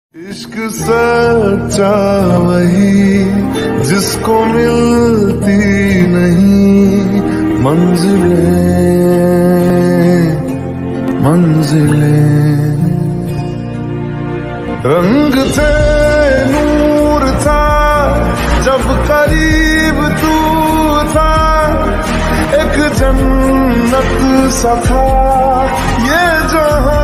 इश्क सच्चा वही जिसको मिलती नहीं मंजिलें मंजिलें। रंग थे नूर था जब करीब तू था, एक जन्नत सा था ये जहां।